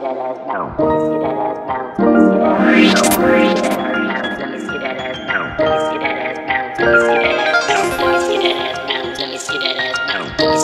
that ass bounce. Let me see that ass bounce. Let me see that ass bounce. Let me see that ass bounce. Let me see that ass bounce. Let me see that ass bounce. Let me see that ass bounce. Let me see that ass bounce.